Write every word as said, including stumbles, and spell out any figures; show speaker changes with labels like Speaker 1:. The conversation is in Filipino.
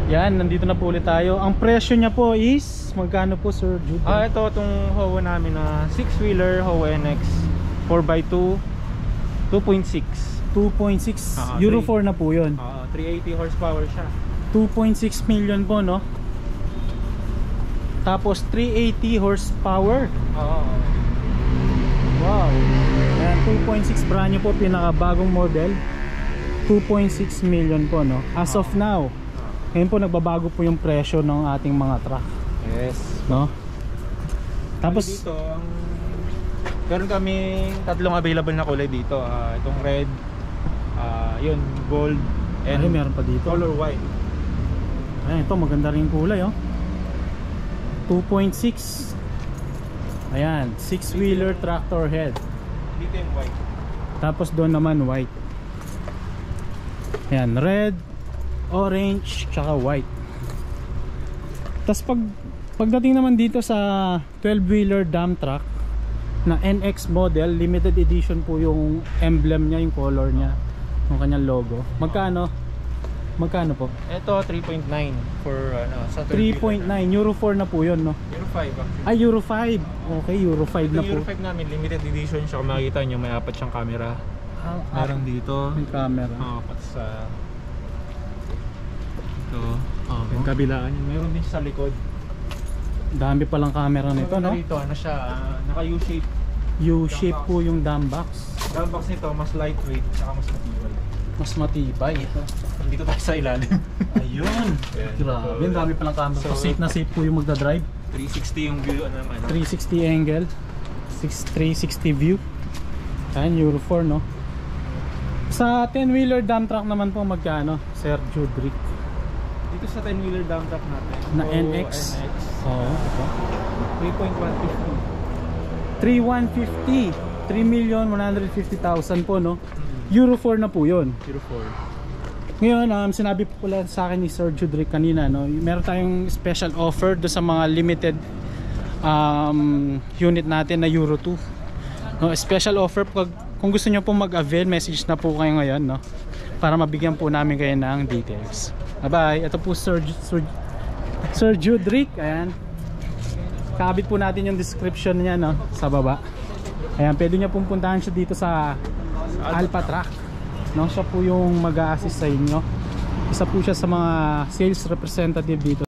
Speaker 1: Yan, nandito na po ulit tayo. Ang presyo niya po is magkano po, Sir Jude?
Speaker 2: Ah, ito itong H O A namin na six wheeler H O A N X four by two two point six.
Speaker 1: two point six
Speaker 2: uh,
Speaker 1: Euro four na po yun.
Speaker 2: uh, three eighty horsepower siya.
Speaker 1: two point six million po, no? Tapos three eighty horsepower.
Speaker 2: Oo.
Speaker 1: Wow. Ayan, two point six brand new po, pinakabagong model. Two point six million po, no? As of now. Ngayon po nagbabago po yung presyo ng ating mga truck.
Speaker 2: Yes.
Speaker 1: No? Tapos
Speaker 2: dito, ang meron kami tatlong available na kulay dito. Uh, itong red, uh, yun, gold, and
Speaker 1: ay, meron pa dito.
Speaker 2: color white.
Speaker 1: Ayan, ito maganda rin yung kulay, oh. two point six. Ayan, six wheeler tractor head.
Speaker 2: Dito yung white.
Speaker 1: Tapos doon naman white. Ayan, red, orange, tsaka white. Tapos pag pagdating naman dito sa twelve wheeler dump truck na N X model, limited edition po yung emblem niya, yung color niya, yung kanyang logo. Magkano? Magkano po?
Speaker 2: Ito three point nine for ano sa
Speaker 1: three point nine, Euro four na po yun, no?
Speaker 2: Euro five actually.
Speaker 1: Ay, Euro five. Okay, Euro five na po.
Speaker 2: Euro five namin, limited edition siya. Kung makikita nyo, may apat siyang camera.
Speaker 1: Ah,
Speaker 2: Meron dito.
Speaker 1: yung camera.
Speaker 2: Oo, pati sa ito. Oh, yung kabilaan yun. Meron din siya sa likod.
Speaker 1: Dami palang camera nito, no?
Speaker 2: Dito, ano siya, uh, naka U-shape.
Speaker 1: U-shape po yung dump box.
Speaker 2: Dump box nito, mas lightweight, saka mas matibay.
Speaker 1: Mas matibay.
Speaker 2: Dito tayo sa ilalim.
Speaker 1: Ayun.
Speaker 2: Ayan.
Speaker 1: Grabe, ang dami palang camera. So,
Speaker 2: So,
Speaker 1: safe na safe po yung magdadrive.
Speaker 2: three sixty yung view, ano naman.
Speaker 1: three sixty angle. three sixty view. Ayan, Euro four, no? Sa ten wheeler dump truck naman po magkano, Sir Judrick?
Speaker 2: Dito sa ten wheeler dump truck natin.
Speaker 1: Na
Speaker 2: O
Speaker 1: N X.
Speaker 2: N X.
Speaker 1: Oo, ito.
Speaker 2: three point one five zero.
Speaker 1: three one fifty. three million one hundred fifty thousand po, no? Euro four na po yun.
Speaker 2: Euro four.
Speaker 1: Ngayon, um, sinabi po pala sa akin ni Sir Judrick kanina, no? Meron tayong special offer do sa mga limited um, unit natin na Euro two. No, special offer pag kung gusto niyo po mag-avail, message na po kayo ngayon, no? Para mabigyan po namin kayo ng details. Bye-bye. Ito po Sir, Sir, Sir Judrick. Ayan. Kabit po natin yung description niya, no? Sa baba. Ayan, pwede niyo pong puntahan siya dito sa Alpha Truck. No, siya po yung mag-a-assist sa inyo. Isa po siya sa mga sales representative dito.